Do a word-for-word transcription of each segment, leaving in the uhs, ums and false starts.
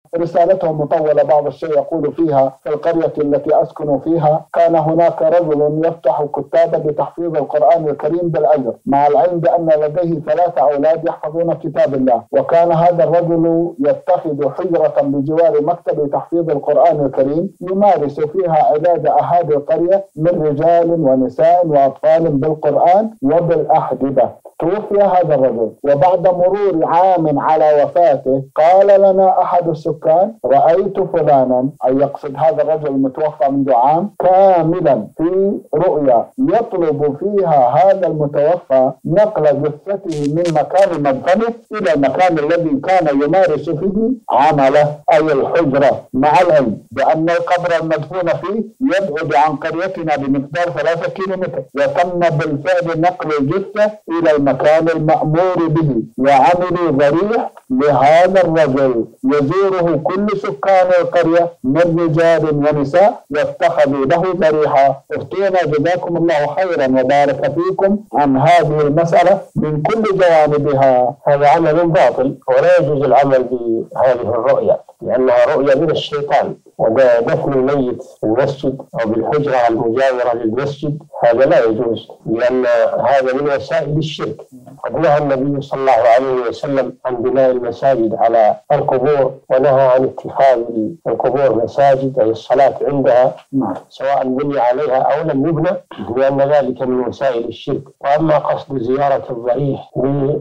رسالته مطولة بعض الشيء يقول فيها: في القرية التي أسكن فيها كان هناك رجل يفتح كتابا بتحفيظ القرآن الكريم بالأجر، مع العلم بأن لديه ثلاثة أولاد يحفظون كتاب الله. وكان هذا الرجل يتخذ حجرة بجوار مكتب تحفيظ القرآن الكريم يمارس فيها علاج أهالي القرية من رجال ونساء وأطفال بالقرآن وبالأحدبة. توفي هذا الرجل، وبعد مرور عام على وفاته قال لنا أحد السكان: رأيت فلانا، أي يقصد هذا الرجل المتوفى منذ عام كاملا، في رؤيا يطلب فيها هذا المتوفى نقل جثته من مكان مدفنه إلى المكان الذي كان يمارس فيه عمله، أي الحجرة، مع العلم بأن القبر المدفون فيه يبعد عن قريتنا بمقدار ثلاثة كيلومتر، وتم بالفعل نقل الجثة إلى المكان المأمور به، وعملوا ضريح لهذا الرجل يزوره كل سكان القرية من رجال ونساء، واتخذوا له ضريحا. افتونا جزاكم الله خيرا وبارك فيكم عن هذه المسألة من كل جوانبها. هذا عمل باطل ولا يجوز العمل بهذه الرؤيا، لأنها رؤيا من الشيطان. ودفن الميت في المسجد أو بالحجرة المجاورة للمسجد هذا لا يجوز، لأن هذا من وسائل الشرك. قد نهى النبي صلى الله عليه وسلم عن بناء المساجد على القبور، ونهى عن اتخاذ القبور مساجد أي الصلاة عندها سواء بني عليها أو لم يبنى، لأن ذلك من وسائل الشرك. وأما قصد زيارة الضريح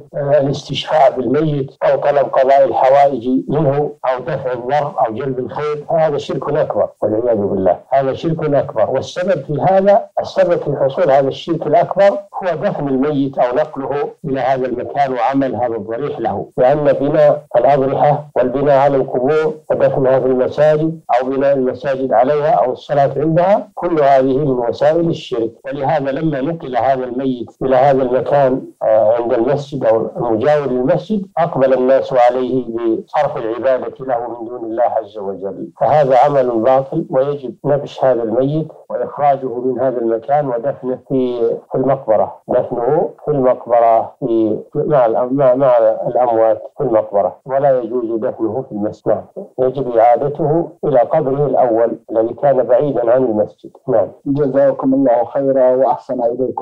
للاستشفاء بالميت أو طلب قضاء الحوائج منه أو دفع الضر أو جلب الخير فهذا شرك أكبر والعياذ بالله، هذا شرك أكبر. والسبب في هذا، السبب في حصول هذا الشرك الأكبر هو دفن الميت أو نقله إلى هذا المكان وعمل هذا الضريح له، لأن بناء الأضرحة والبناء على القبور ودفن هذه المساجد أو بناء المساجد عليها أو الصلاة عندها كل هذه من وسائل الشرك. ولهذا لما نقل هذا الميت إلى هذا المكان عند المسجد أو المجاور للمسجد أقبل الناس عليه بصرف العبادة له من دون الله عز وجل، فهذا عمل باطل، ويجب نبش هذا الميت وإخراجه من هذا المكان ودفنه في المقبرة، دفنه في المقبرة في مع مع الأموات في المقبرة، ولا يجوز دفنه في المسجد. يجب إعادته إلى قبره الأول الذي كان بعيدا عن المسجد. نعم. جزاكم الله خيرا وأحسن إليكم.